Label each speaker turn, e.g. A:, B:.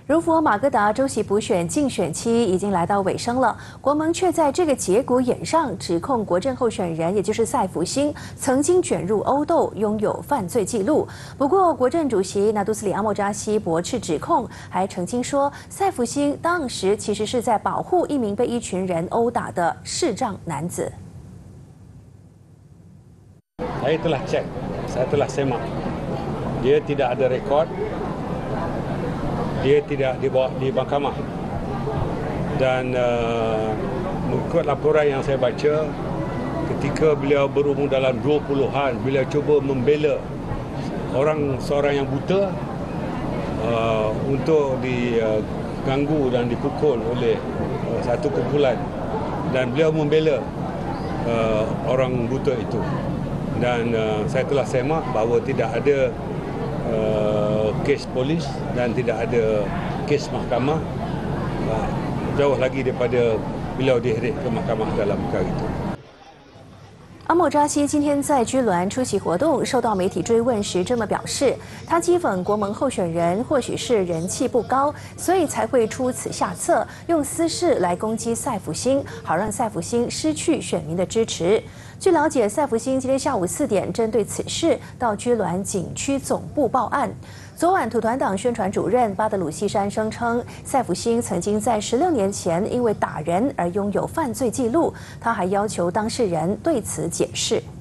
A: 如佛马哥达州席补选竞选期已经来到尾声了，国盟却在这个节骨眼上指控国阵候选人，也就是赛福星，曾经卷入殴斗，拥有犯罪记录。不过，国阵主席纳杜斯里阿莫扎西驳斥指控，还澄清说，赛福星当时其实是在保护一名被一群人殴打的视障男子。
B: Saya telah cek, saya telah semak. Dia tidak ada rekod, dia tidak dibawa di mahkamah. Dan mengikut laporan yang saya baca, ketika beliau berumur dalam 20-an, beliau cuba membela seorang yang buta untuk diganggu dan dipukul oleh satu kumpulan. Dan beliau membela orang buta itu. Dan saya telah semak bahawa tidak ada kes polis dan tidak ada kes mahkamah, jauh lagi daripada beliau diheret ke mahkamah dalam perkara itu.
A: 阿莫扎西今天在居銮出席活动，受到媒体追问时这么表示：他讥讽国盟候选人或许是人气不高，所以才会出此下策，用私事来攻击赛福星，好让赛福星失去选民的支持。据了解，赛福星今天下午4点针对此事到居銮警区总部报案。昨晚，土团党宣传主任巴德鲁西山声称，赛福星曾经在16年前因为打人而拥有犯罪记录，他还要求当事人对此解释。